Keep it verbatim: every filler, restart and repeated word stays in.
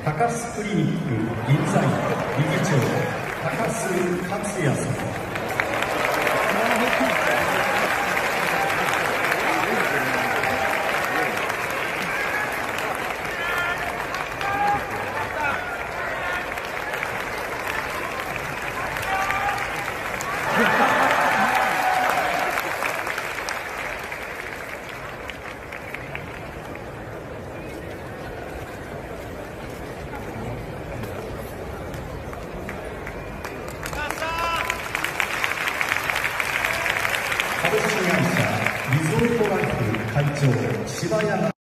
高須クリニック銀座院理事長高須克也様。株式会社リゾートライフ会長柴山